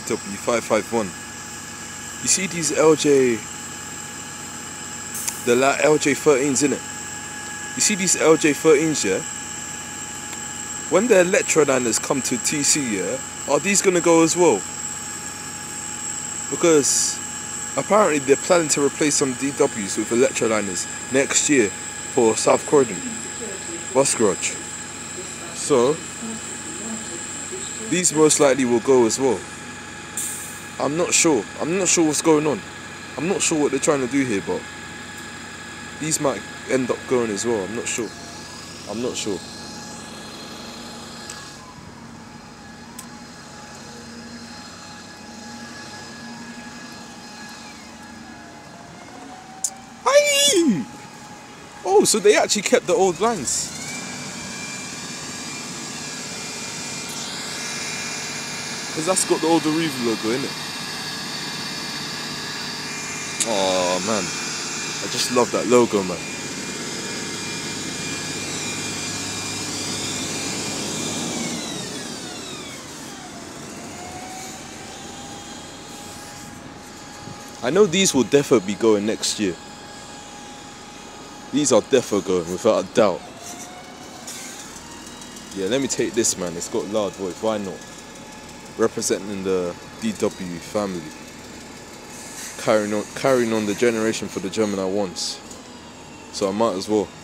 DW551. You see these LJ, the LJ13s in it. You see these LJ13s, yeah? When the electroliners come to TC, yeah, are these gonna go as well? Because apparently they're planning to replace some DWs with electroliners next year for South Croydon bus garage. So these most likely will go as well. I'm not sure what's going on. I'm not sure what they're trying to do here, but these might end up going as well. I'm not sure. Hey! Oh, so they actually kept the old lines. Because that's got the old Arriva logo in it. Oh man, I just love that logo, man. I know these will definitely be going next year. These are definitely going, without a doubt. Yeah, let me take this, man. It's got loud voice, why not? Representing the DW family. Carrying on the generation for the Gemini ones. So I might as well.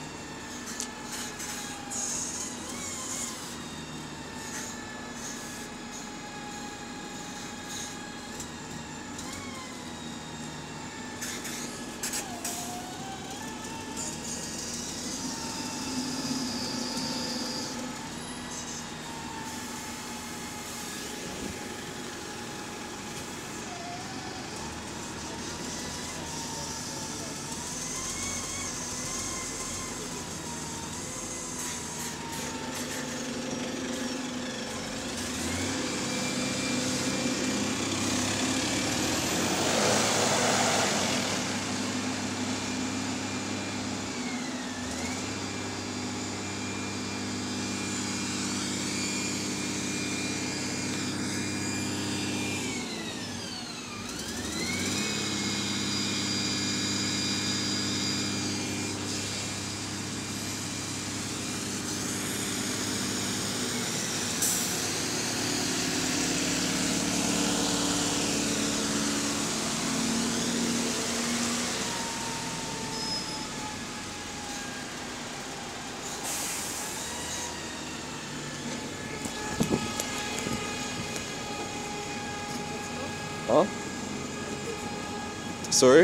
Huh? Sorry?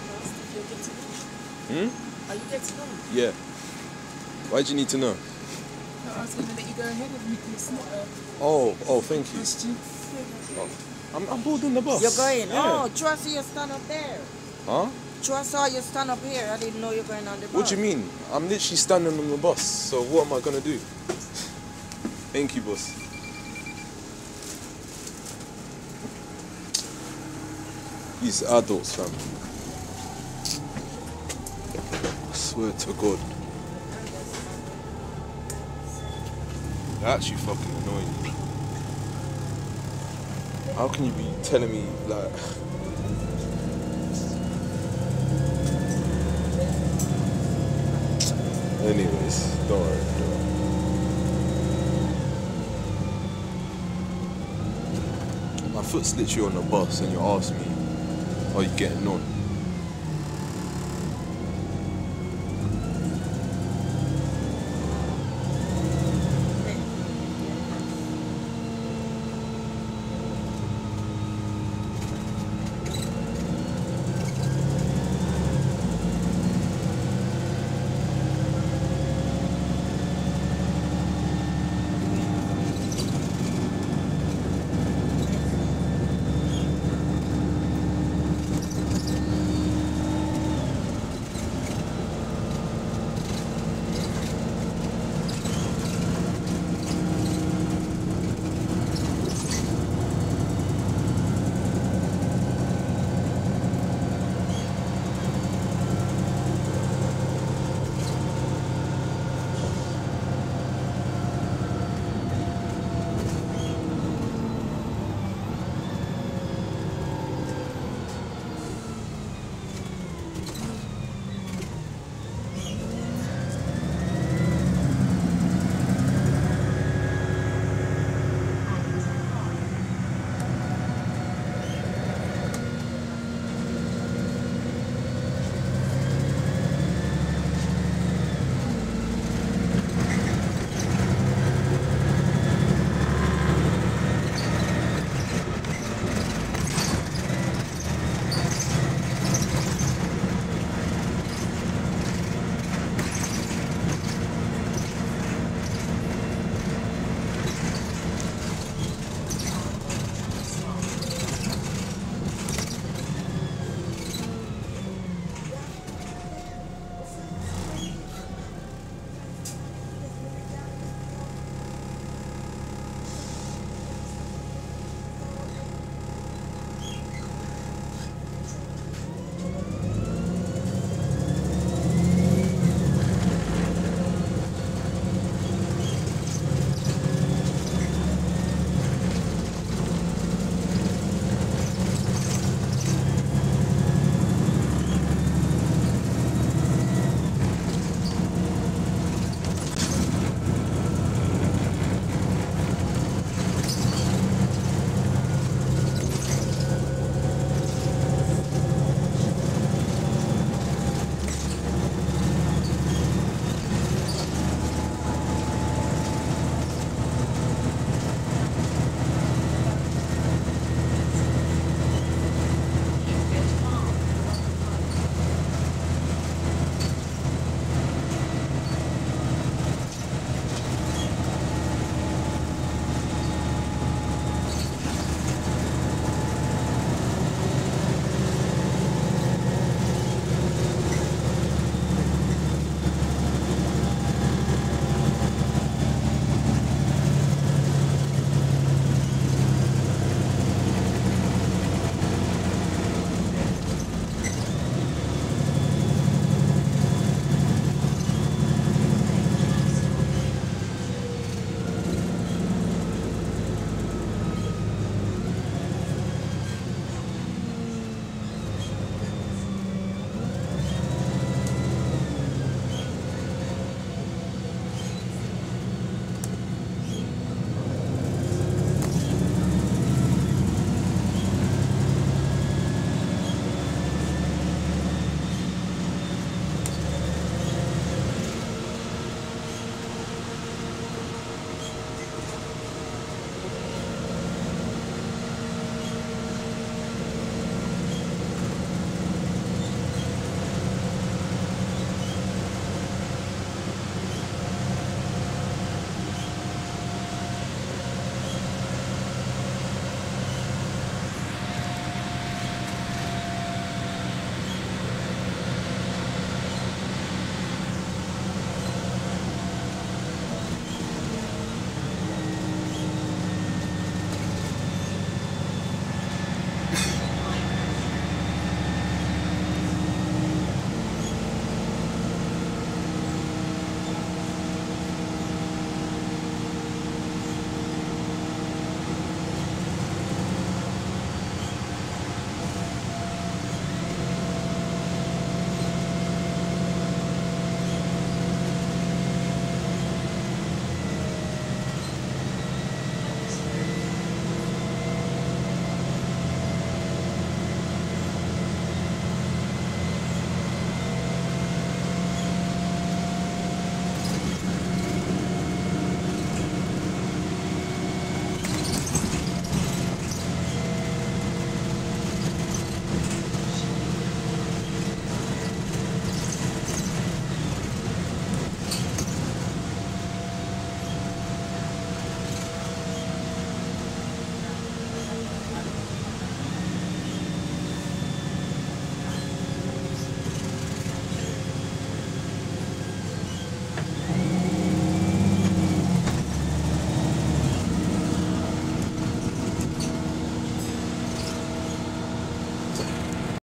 Are you getting on? Yeah. Why do you need to know? No, I was going to let you go ahead of me. It's not a Oh, thank you. question. Oh, I'm boarding the bus. You're going? Yeah. Oh, trust you stand up there. Huh? Trust saw you stand up here. I didn't know you're going on the bus. What do you mean? I'm literally standing on the bus, so what am I gonna do? Thank you, boss. These adults, fam. I swear to God. They're actually fucking annoying me. How can you be telling me, like... Anyways, don't worry. My foot's literally on the bus and you ask me, are you getting on?